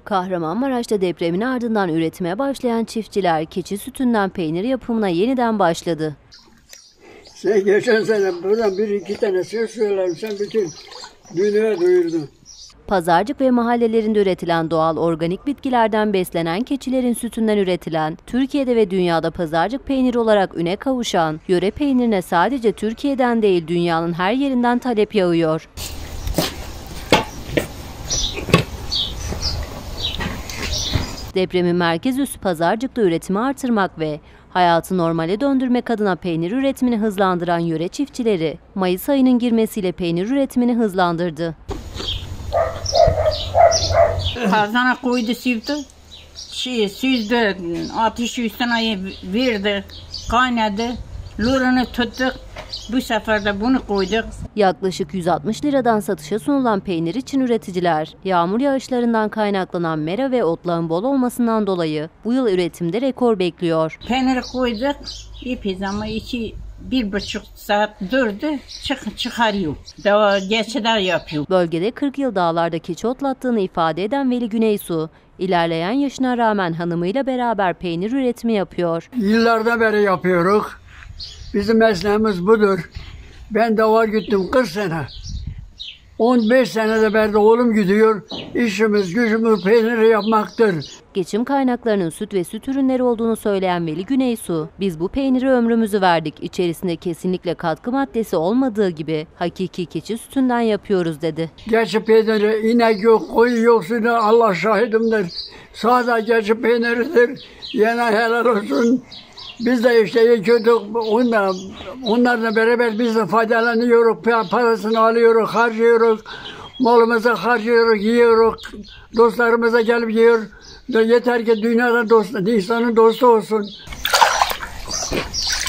Kahramanmaraş'ta depremin ardından üretime başlayan çiftçiler keçi sütünden peynir yapımına yeniden başladı. Sen geçen sene buradan bir iki tane söz söylersen bütün dünyaya duyurdun. Pazarcık ve mahallelerinde üretilen doğal organik bitkilerden beslenen keçilerin sütünden üretilen, Türkiye'de ve dünyada pazarcık peyniri olarak üne kavuşan yöre peynirine sadece Türkiye'den değil dünyanın her yerinden talep yağıyor. Depremin merkez üssü Pazarcık'ta üretimi artırmak ve hayatı normale döndürmek adına peynir üretimini hızlandıran yöre çiftçileri, Mayıs ayının girmesiyle peynir üretimini hızlandırdı. Kazana koydu sütü, süzdü, ateşi üstüne verdi, kaynadı, lurunu tuttuk. Bu sefer de bunu koyduk. Yaklaşık 160 liradan satışa sunulan peynir için üreticiler, yağmur yağışlarından kaynaklanan mera ve otlağın bol olmasından dolayı bu yıl üretimde rekor bekliyor. Peyniri koyduk, ipiz ama 1,5 saat durdu, çıkarıyor. Daha geçiler yapıyor. Bölgede 40 yıl dağlarda keçi otlattığını ifade eden Veli Güneysu, ilerleyen yaşına rağmen hanımıyla beraber peynir üretimi yapıyor. Yıllardan beri yapıyoruz. Bizim mesleğimiz budur. Ben de var gittim 40 sene. 15 senede beri oğlum gidiyor. İşimiz, gücümüz peyniri yapmaktır. Geçim kaynaklarının süt ve süt ürünleri olduğunu söyleyen Veli Güneysu, biz bu peyniri ömrümüzü verdik. İçerisinde kesinlikle katkı maddesi olmadığı gibi hakiki keçi sütünden yapıyoruz dedi. Keçi peyniri, inek yok, koyun yok, sütü Allah şahidimdir. Sadece keçi peyniridir. Yine helal olsun. Biz de işte yiyorduk, onlarla beraber biz de faydalanıyoruz, parasını alıyoruz, harcıyoruz, malımızı harcıyoruz, yiyoruz, dostlarımıza gelip yiyor. Yeter ki dünyada insanın dostu olsun.